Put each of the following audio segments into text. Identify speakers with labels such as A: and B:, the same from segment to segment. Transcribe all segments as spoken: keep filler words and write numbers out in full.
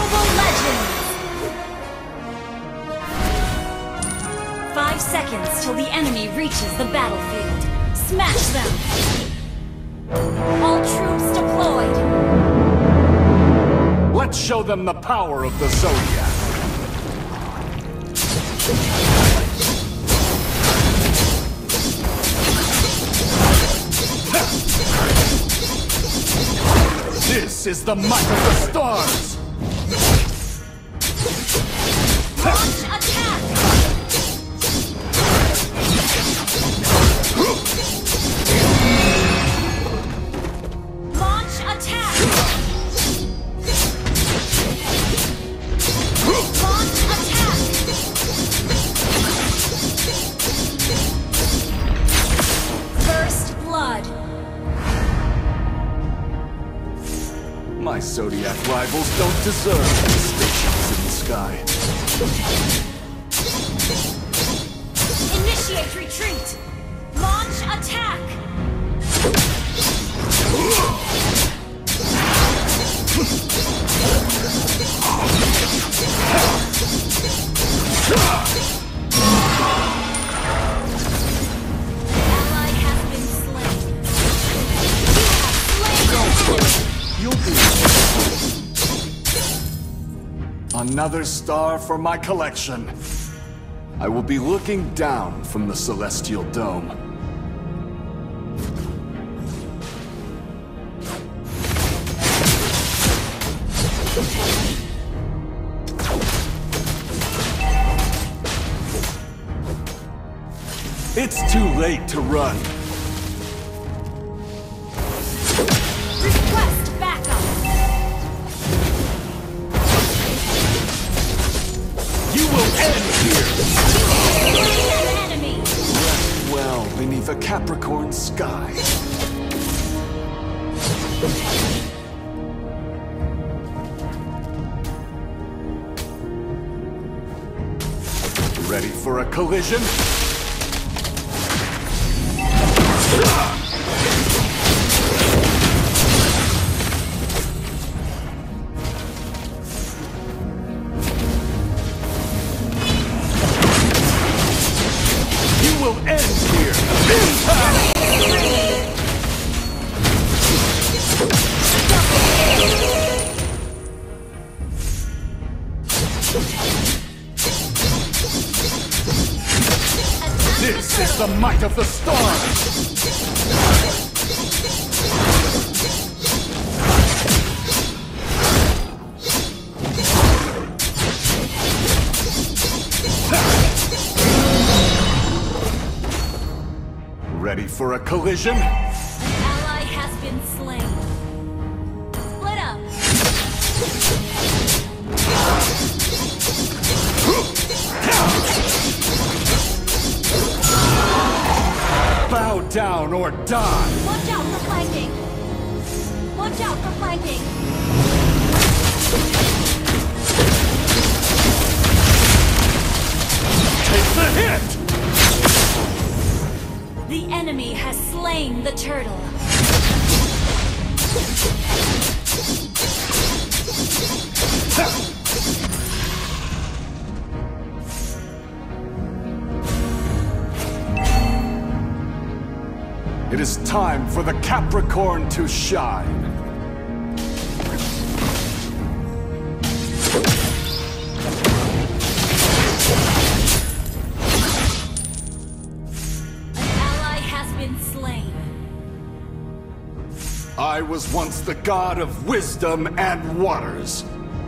A: Mobile Legends! Five seconds till the enemy reaches the battlefield. Smash them! All troops deployed!
B: Let's show them the power of the Zodiac! This is the might of the stars!
A: Launch attack! Launch attack! Launch attack! First blood!
B: My Zodiac rivals don't deserve stations in the sky.
A: Initiate retreat! Launch attack! Ally has been slain. You have slain the enemy!
B: You'll be another star for my collection. I will be looking down from the Celestial Dome. It's too late to run.
A: Request backup!
B: You will end here!
A: Slain an enemy!
B: Rest well beneath a Capricorn sky. Ready for a collision? You will end here! Impact! This is the might of the stars! Ready for a collision?
A: An ally has been slain. Split up!
B: Bow down or die!
A: Watch out for flanking! Watch out for flanking!
B: Take the hit!
A: The enemy has slain the turtle.
B: It is time for the Capricorn to shine. I was once the god of wisdom and waters.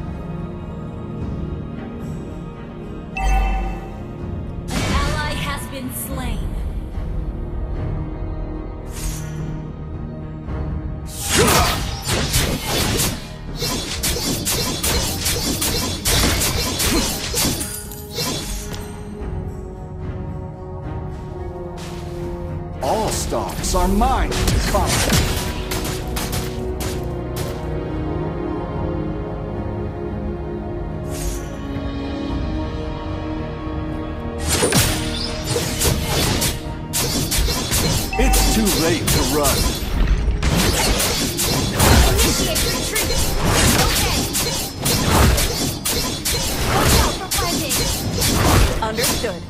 A: An ally has been slain.
B: All stars are mine to conquer. It's too late to run.
A: Initiate retreat. Okay. Watch out for blinding.
C: Understood.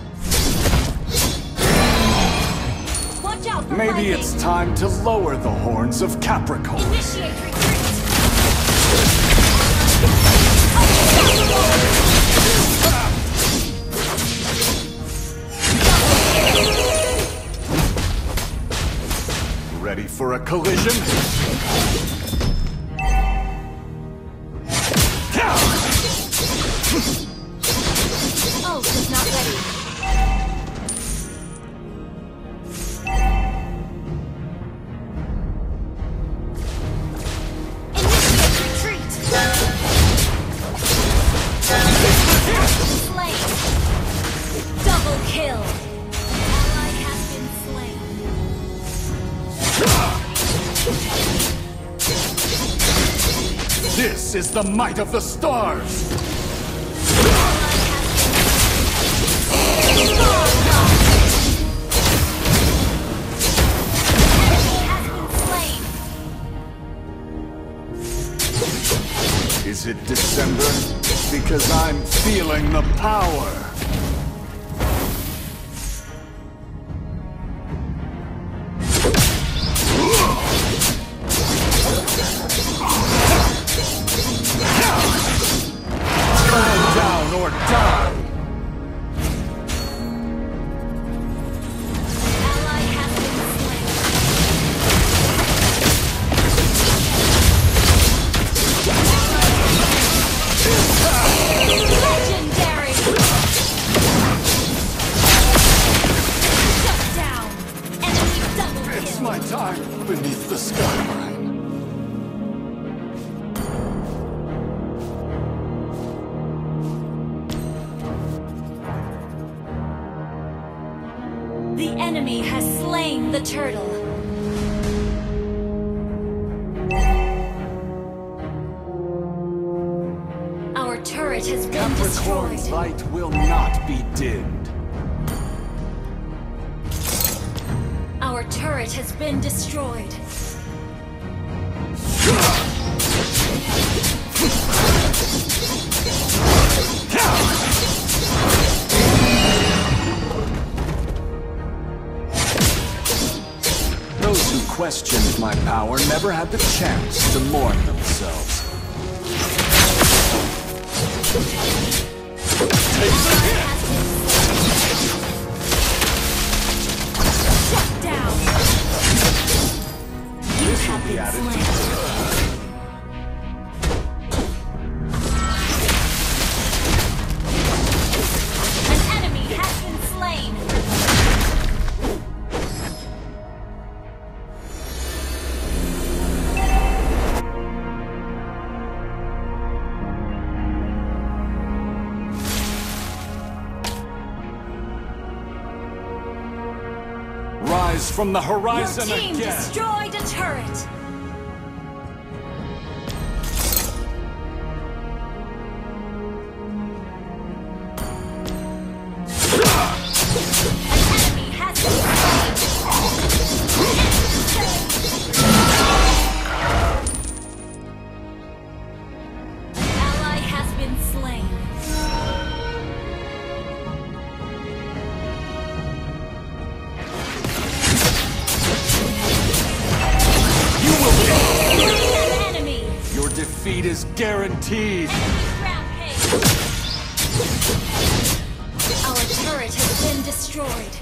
A: Watch out for
B: Maybe
A: blinding.
B: it's time to lower the horns of Capricorn.
A: Initiate retreat.
B: Ready for a collision?
A: Ult is not ready. Initiate retreat. Slain. Double kill. Ally has been slain.
B: This is the might of the stars! Is it December? Because I'm feeling the power! Turn down or die!
A: Ally has been slain. Legendary! Shut down! Enemy double kill!
B: It's my time beneath the skyline.
A: The enemy has slain the turtle. Our turret has been
B: Capricorn's
A: destroyed.
B: light will not be dimmed.
A: Our turret has been destroyed.
B: Those who questioned my power never had the chance to mourn themselves.
A: Shut down! You have
B: be
A: been
B: added to
A: slain. An enemy has been slain.
B: Rise from the horizon
A: Your team
B: again!
A: destroyed a turret. An enemy has been slain. An ally has been slain.
B: You will be!
A: An enemy.
B: Your defeat is guaranteed!
A: Enemy rampage. Our turret has been destroyed.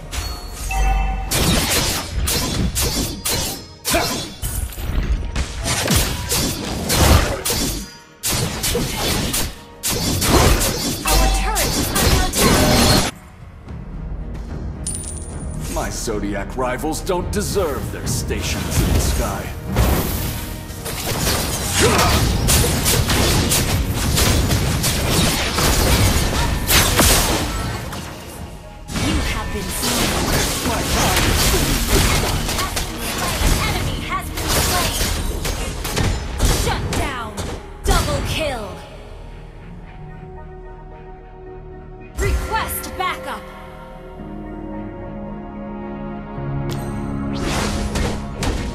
A: Our turret is under attack.
B: My Zodiac rivals don't deserve their stations in the sky.
A: You have been slain.
B: My time is beneath the sky.
A: An enemy has been slain. Shut down. Double kill. Request backup.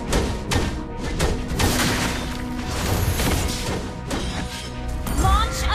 A: Launch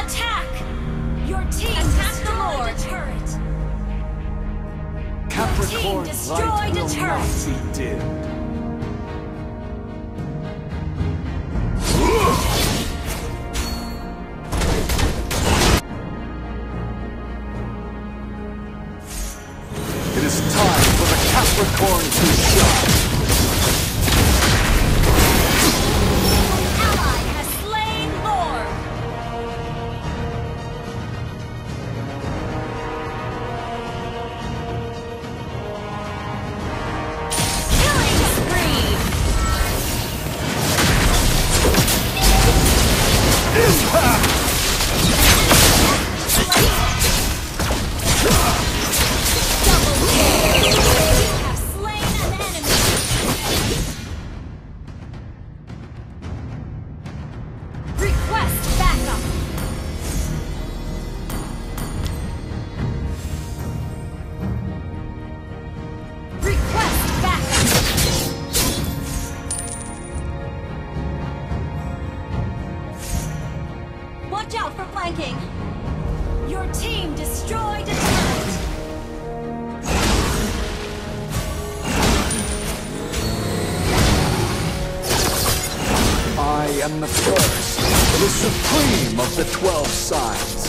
B: am the first, the supreme of the twelve signs.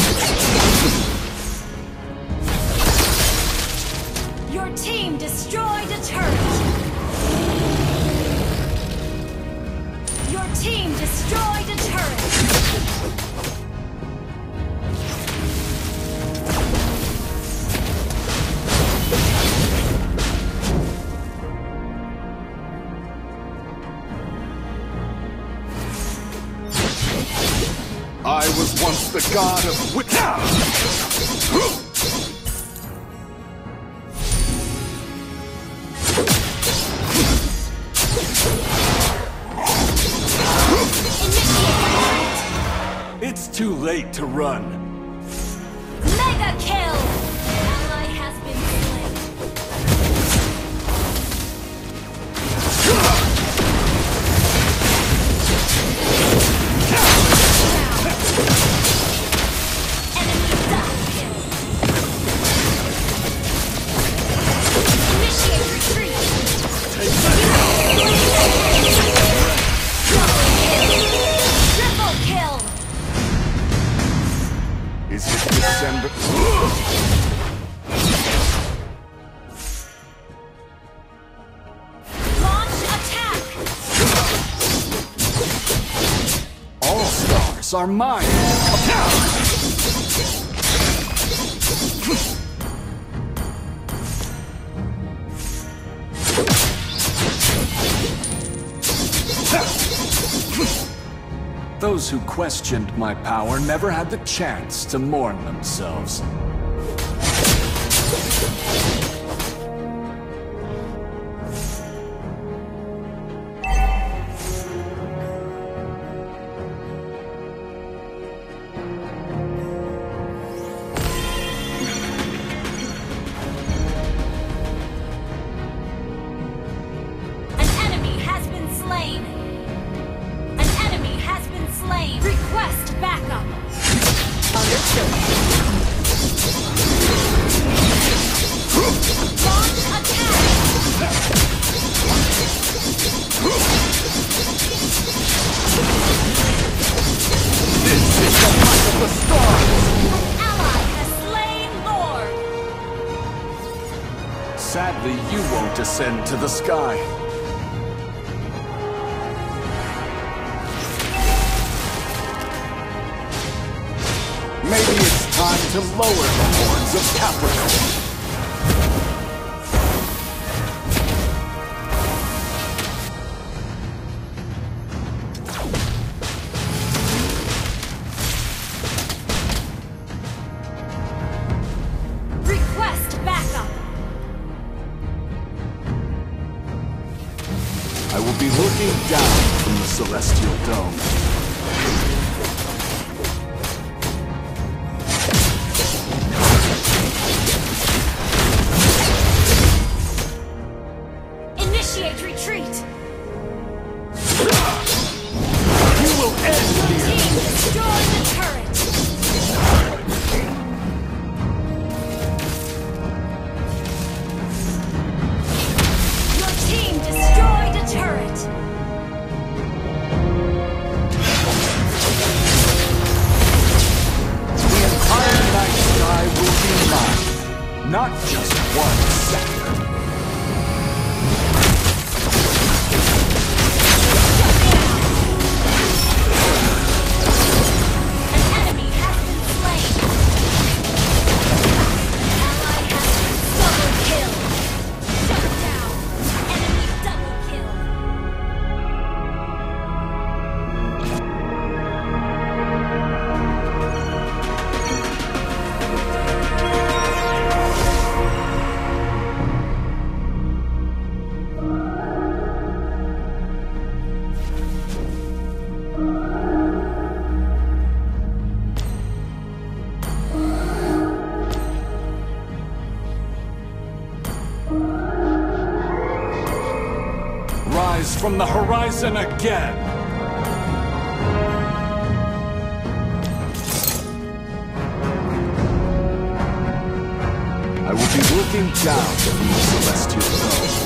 A: Your team destroyed a turret. Your team destroyed a turret.
B: I was once the god of wit. It's too late to run.
A: Mega kill! An ally has been slain. Enemy double kill. Initiate retreat. Double kill. Triple kill.
B: Is it December?
A: Launch attack.
B: All stars are mine. Those who questioned my power never had the chance to mourn themselves.
A: An enemy has been slain. An enemy has been slain. Request backup.
C: Understood.
A: Launch attack.
B: This is the fight of the stars!
A: An ally has slain Lord.
B: Sadly, you won't ascend to the sky. Maybe it's time to lower the horns of Capricorn.
A: Request backup.
B: I will be looking down from the celestial dome.
A: Initiate retreat.
B: You will end
A: Your
B: here!
A: team destroyed the turret. Your team destroyed a turret.
B: The entire night sky will be mine, not just one sector.
A: An enemy has been slain. Ally has been double kill. Shut down. Enemy double kill.
B: Rise from the horizon again! I will be looking down from the celestial dome.